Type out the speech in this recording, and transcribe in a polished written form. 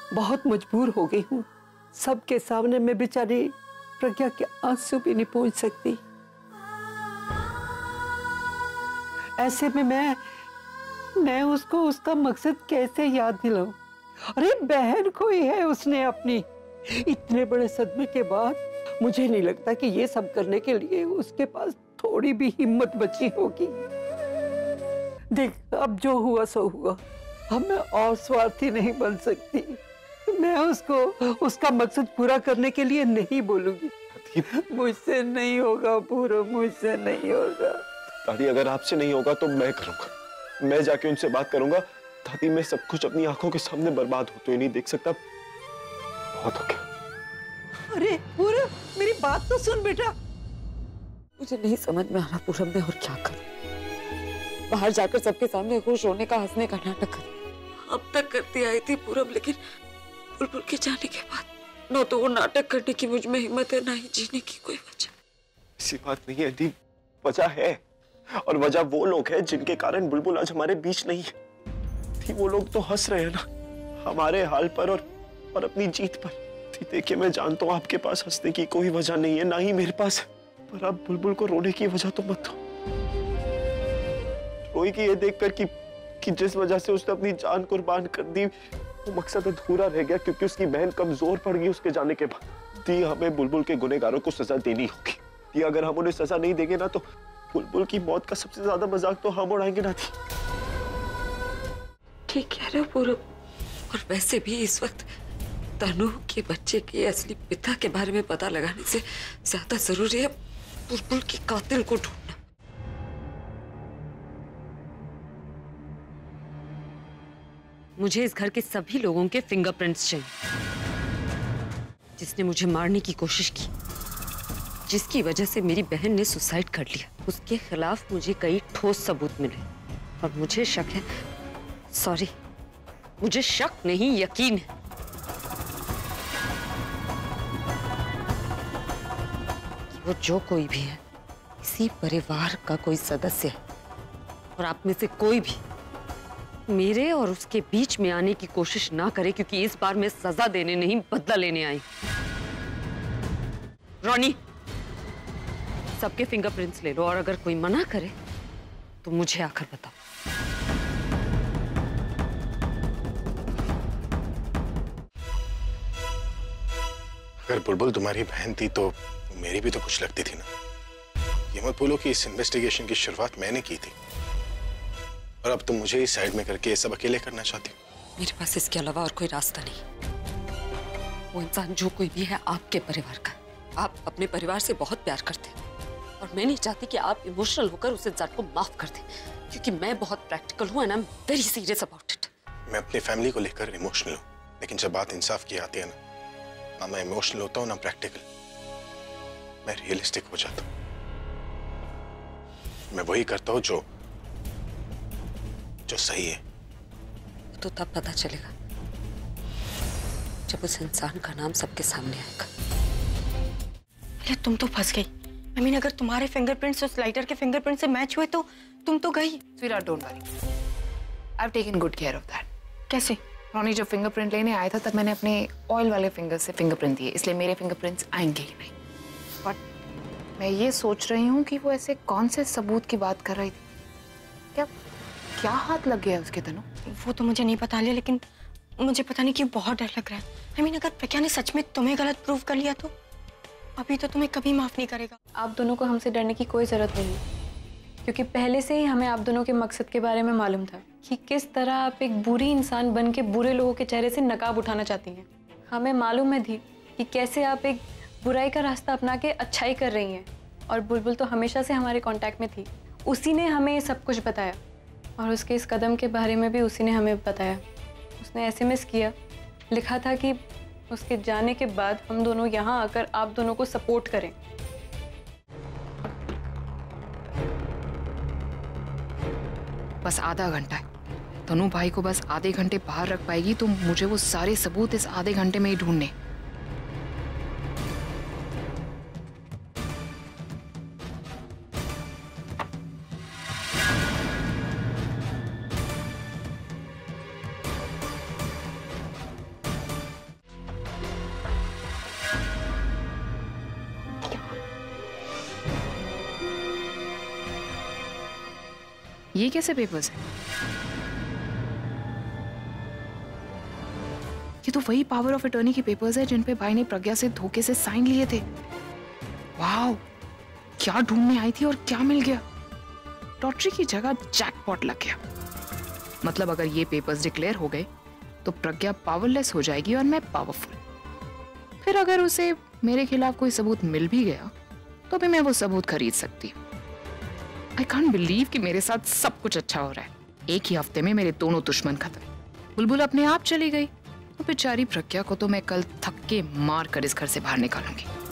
बहुत मजबूर हो गई हूँ। सबके सामने मैं बेचारी प्रज्ञा के आंसू भी नहीं पहुंच सकती। ऐसे में मैं उसको उसका मकसद कैसे याद दिलाऊं? अरे बहन खोई है उसने अपनी। इतने बड़े सदमे के बाद मुझे नहीं लगता कि ये सब करने के लिए उसके पास थोड़ी भी हिम्मत बची होगी। देख, अब जो हुआ सो हुआ। अब मैं और स्वार्थी नहीं बन सकती। मैं उसको उसका मकसद पूरा करने के लिए नहीं बोलूंगी। मुझसे नहीं होगा पूरा, मुझसे नहीं होगा। दादी, अगर आपसे नहीं होगा तो मैं करूंगा। मैं जाके उनसे बात करूंगा। दादी, मैं सब कुछ अपनी आंखों के सामने बर्बाद होते हुए नहीं देख सकता। बहुत हो गया। अरे पूरब, मेरी बात तो सुन बेटा। मुझे नहीं समझ में आ रहा पूरब, मैं और क्या करूं। बाहर जाकर सबके सामने खुश होने का, हंसने का नाटक करूं। अब तक करती आई थी पूरब, लेकिन बुलबुल के जाने के बाद न तो वो नाटक करने की मुझ में हिम्मत है, ना ही जीने की कोई वजह। ऐसी बात नहीं है दी, वजह है। और वजह वो लोग हैं जिनके कारण बुलबुल आज हमारे बीच नहीं है। थी वो लोग तो हंस रहे हैं ना हमारे हाल पर और अपनी जीत पर। देखिए, मैं जानता हूँ आपके पास हंसने की कोई वजह नहीं है, ना ही मेरे पास, पर आप बुलबुल को रोने की वजह तो मत दो। रोएगी ये देखकर कि जिस वजह से उसने अपनी जान कुर्बान कर दी, वो मकसद अधूरा रह गया क्योंकि उसकी बहन कमजोर पड़ गई उसके जाने के बाद। दी, हमें बुलबुल के गुनहगारों को सजा देनी होगी। दी, अगर हम उन्हें सजा नहीं देंगे ना तो बुलबुल की मौत का सबसे ज्यादा मजाक तो हम उड़ाएंगे ना। दी, ठीक कह रहे हो पूरब। और वैसे भी इस वक्त तनु के बच्चे के असली पिता के बारे में पता लगाने से ज्यादा जरूरी है बुलबुल के कातिल को ढूंढना। मुझे इस घर के सभी लोगों के फिंगरप्रिंट्स चाहिए। जिसने मुझे मारने की कोशिश की, जिसकी वजह से मेरी बहन ने सुसाइड कर लिया, उसके खिलाफ मुझे कई ठोस सबूत मिले। और मुझे शक है, सॉरी, मुझे शक नहीं यकीन है कि वो जो कोई भी है, इसी परिवार का कोई सदस्य है। और आप में से कोई भी मेरे और उसके बीच में आने की कोशिश ना करे, क्योंकि इस बार मैं सजा देने नहीं, बदला लेने आई। रॉनी, सबके फिंगरप्रिंट्स ले लो और अगर कोई मना करे तो मुझे आकर बताओ। अगर बुलबुल तुम्हारी बहन थी तो मेरी भी तो कुछ लगती थी ना। ये मत भूलो कि इस इन्वेस्टिगेशन की शुरुआत मैंने की थी और अब तुम मुझे इस साइड में करके ये सब अकेले करना चाहती हो। मेरे पास इसके अलावा और कोई रास्ता नहीं। वो इंसान जो कोई भी है आपके परिवार का। आप अपने परिवार से बहुत प्यार करते हैं और मैं नहीं चाहती कि आप इमोशनल होकर उस इंसान को माफ कर दें, क्योंकि मैं बहुत प्रैक्टिकल हूँ and I am very serious about it. मैं अपनी फैमिली को लेकर इमोशनल हूँ, लेकिन जब बात इंसाफ की आती है ना मैं इमोशनल होता हूँ ना प्रैक्टिकल। मैं रियलिस्टिक हो जाता हूँ। मैं वही करता हूँ जो सही है। तो तब पता चलेगा जब उस इंसान का नाम सबके सामने आएगा। अरे तुम तो फंस गई। I mean, अगर तुम्हारे फिंगरप्रिंट्स उस लाइटर के फिंगरप्रिंट से मैच हुए तो तुम तो गई। Sweetheart, don't worry. I've taken good care of that. कैसे? रोनी जब फिंगरप्रिंट लेने आया था तब मैंने अपने ऑयल वाले फिंगर से फिंगरप्रिंट दिए, इसलिए मेरे फिंगरप्रिंट्स आएंगे ही नहीं। बट मैं ये सोच रही हूँ कि वो ऐसे कौन से सबूत की बात कर रही थी। क्या हाथ लग गया उसके तनु? वो तो मुझे नहीं पता लिया, लेकिन मुझे पता नहीं क्यों बहुत डर लग रहा है। I mean, अगर प्रज्ञा ने सच में तुम्हें गलत प्रूव कर लिया तो अभी तो तुम्हें कभी माफ नहीं करेगा। आप दोनों को हमसे डरने की कोई जरूरत नहीं है, क्योंकि पहले से ही हमें आप दोनों के मकसद के बारे में मालूम था कि किस तरह आप एक बुरी इंसान बन के बुरे लोगों के चेहरे से नकाब उठाना चाहती हैं। हमें मालूम है थी कि कैसे आप एक बुराई का रास्ता अपना के अच्छाई कर रही हैं, और बुलबुल तो हमेशा से हमारे कांटेक्ट में थी। उसी ने हमें ये सब कुछ बताया और उसके इस कदम के बारे में भी उसी ने हमें बताया। उसने SMS किया, लिखा था कि उसके जाने के बाद हम दोनों यहाँ आकर आप दोनों को सपोर्ट करें। बस आधा घंटा है। तनु भाई को बस आधे घंटे बाहर रख पाएगी तो मुझे वो सारे सबूत इस आधे घंटे में ही ढूंढने। ये कैसे पेपर्स हैं? ये तो वही पावर ऑफ अटॉर्नी के पेपर्स है जिन पे भाई ने प्रज्ञा से धोखे से साइन लिए थे। वाओ, क्या ढूंढने आई थी और क्या मिल गया। लॉटरी की जगह जैकपॉट लग गया। मतलब अगर ये पेपर्स डिक्लेयर हो गए तो प्रज्ञा पावरलेस हो जाएगी और मैं पावरफुल। फिर अगर उसे मेरे खिलाफ कोई सबूत मिल भी गया तो भी मैं वो सबूत खरीद सकती हूँ। आई कांट बिलीव कि मेरे साथ सब कुछ अच्छा हो रहा है। एक ही हफ्ते में मेरे दोनों दुश्मन खत्म। बुलबुल अपने आप चली गई तो बेचारी प्रज्ञा को तो मैं कल थक के मार कर इस घर से बाहर निकालूंगी।